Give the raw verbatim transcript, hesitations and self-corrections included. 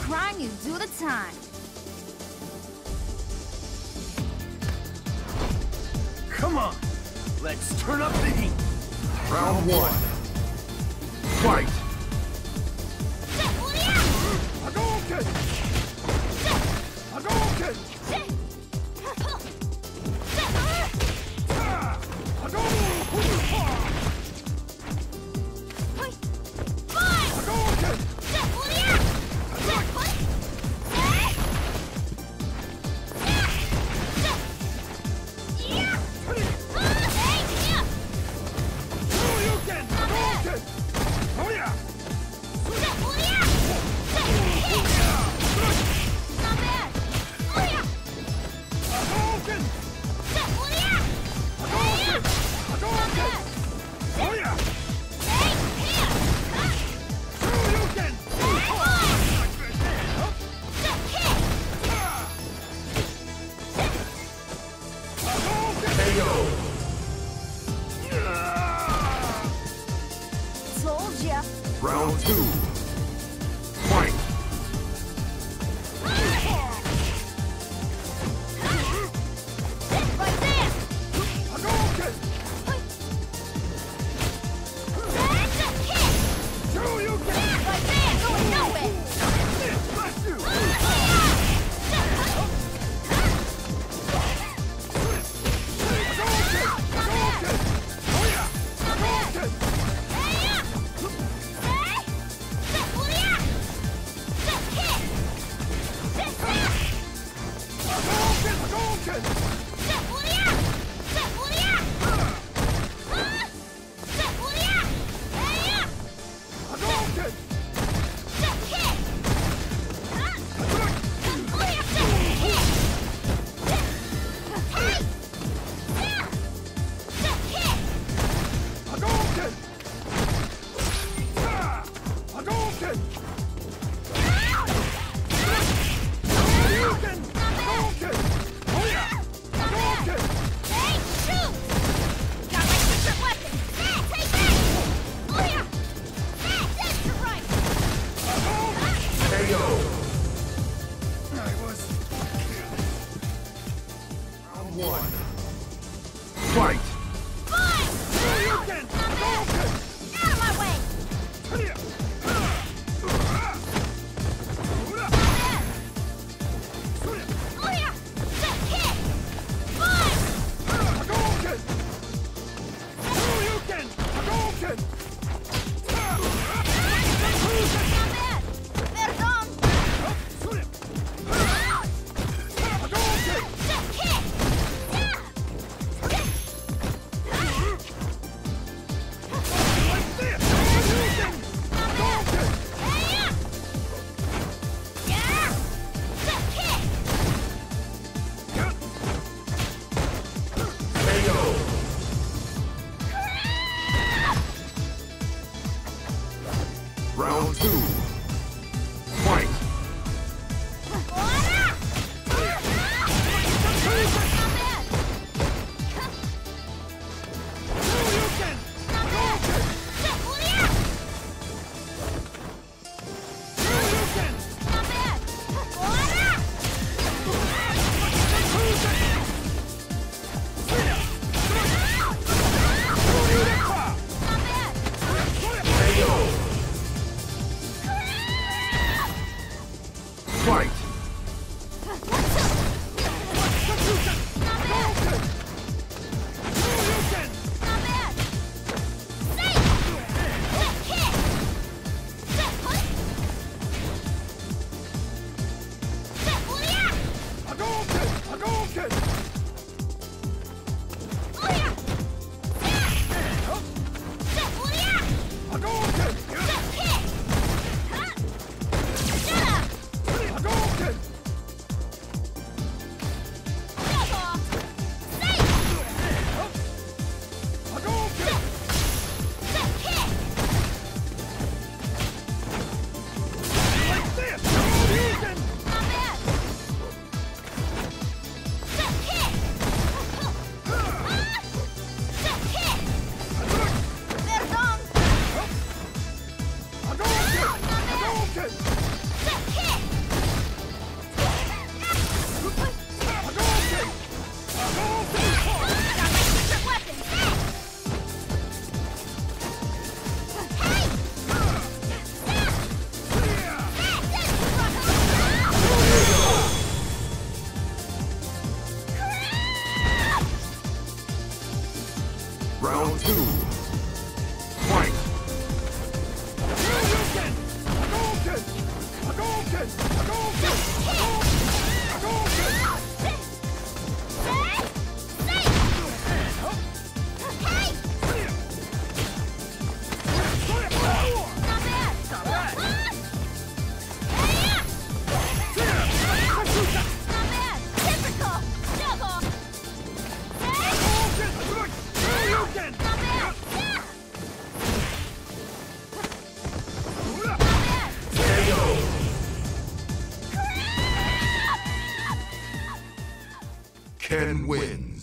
crying, you do the time. Come on, let's turn up the heat. Round one. Fight! Hadouken! Hadouken! Ah! Hadouken! Hadouken! Hadouken! Hadouken! Oh yeah! Hadouken! Hadouken! Hadouken! Oh yeah! Hadouken! Hadouken! K O! Told ya. Round two. Fight! Right there. Hadouken! Hadouken! Right there. Going nowhere. Bless you! Hadouken! Hadouken! Oh yeah! Hadouken! Hadouken! Hadouken! Hadouken! Hadouken! Ah! Hadouken! Hadouken! Hadouken! Oh yeah! Hadouken! Hadouken! K O! I was... Round one. Fight! Hadouken! Hadouken! Out of my way. Hadouken! Ah! Hula! Hadouken! Hadouken! Hadouken! Perdón. Hadouken! Like this! Hadouken! Hadouken! K O! Round two. Fight! Hadouken! Hadouken! Hadouken! K O! Fight! Hadouken! Hadouken! Hadouken! Hadouken! Ken wins.